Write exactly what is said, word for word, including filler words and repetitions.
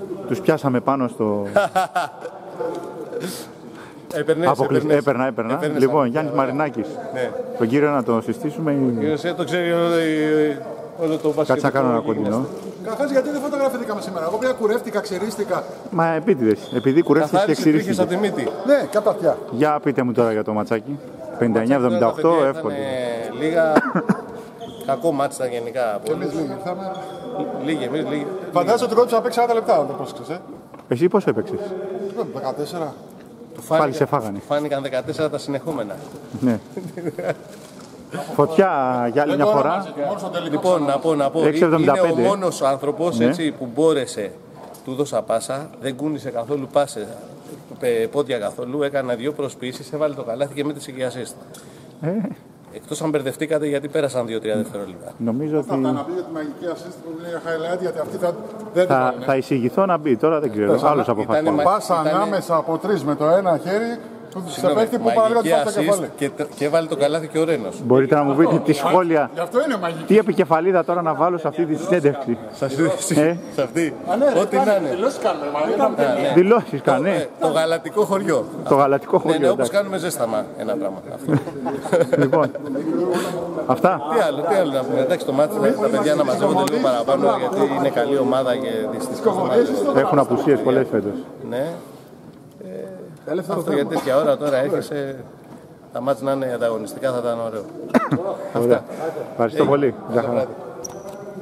Τους πιάσαμε πάνω στο... Έπαιρνες, Αποκλει... έπαιρνες. Έπαιρνα, έπαιρνα. Έπαιρνες, Λοιπόν, α, Γιάννης α, Μαρινάκης. Ναι. Τον κύριο να τον συστήσουμε ή... Κύριε, το ξέρει όλο, όλο το βασικό. Κάτσε να κάνω ένα κοντινό. Καταρχάς, γιατί δεν φωτογραφηθήκαμε σήμερα? Εγώ πια κουρεύτηκα, ξερίστηκα. Μα επίτηδες, επειδή κουρεύτηκες και Καθάρισε τρίχες εξηρίστηκες. από τη μύτη. Ναι, κατά πια. Για πείτε μου τώρα για το ματσάκι. πενήντα εννιά εβδομήντα οκτώ, εύκολο. Λίγα... Κακό μάτς ήταν γενικά. Και εμείς λίγοι ήρθαμε. Λίγοι, εμείς λίγοι. Φαντάζομαι ότι κόντουσα να παίξει σαράντα λεπτά, αν το πρόσεξες, ε. Εσύ πώς έπαιξες? δεκατέσσερα. Του Πάλι σε φάγανε. Φάνηκαν δεκατέσσερα τα συνεχόμενα. Ναι. Φωτιά για άλλη μια φορά. Λοιπόν, να πω, να πω. έξι εβδομήντα πέντε. Είναι ο μόνος άνθρωπος Ναι. έτσι, που μπόρεσε, του δώσα πάσα, δεν κούνησε καθόλου πάσε, πόδια καθόλου, έκανα δύο προσποιήσεις, έβαλε το καλάθι και μέτρησε και assist. Ε, Εκτός αν μπερδευτήκατε γιατί πέρασαν δύο τρία δευτερόλεπτα. νομίζω Αυτά ότι να πει για τη μαγική assist που είναι highlight, γιατί αυτή θα... δεν την θα, βάλουν. θα εισηγηθώ να μπει. Τώρα δεν ξέρω. Άλλος αποφασίζει. Ήτανε- Πάσα ήτανε- ανάμεσα από τρεις με το ένα χέρι, σε Συγγνώμη, παίκτη που παραλίγο μαγική του το assist κεφάλι. και, και έβαλε το καλάθι και ο Ρένος. Μπορείτε να μου πείτε τι σχόλια, Γι' αυτό είναι μαγική. τι επικεφαλίδα τώρα να βάλω σε αυτή τη συνέντευξη. Ε, Σε αυτή. Ναι, Ό,τι να είναι. Δηλώσεις κάνουμε, μα δεν κάνουμε. δηλώσεις κάνε. Ε, Το γαλατικό χωριό. Το γαλατικό Ναι, ναι, χωριό. όπως εντάξει. κάνουμε ζέσταμα ένα πράγμα. Αυτό. Λοιπόν, αυτά. Τι άλλο, τι άλλο να πούμε. Εντάξει, το μάτι τα παιδιά να μαζεύονται λίγο παραπάνω γιατί είναι καλή ομάδα και δυστυχώς δεν μαζεύονται. Έχουν απουσίες πολλές φέτος. Ναι. Αυτό για τέτοια ώρα τώρα έρχεσαι. Τα μάτς να είναι ανταγωνιστικά θα ήταν ωραίο. Ωραία. Ευχαριστώ πολύ. Γεια χαρά. βράδυ.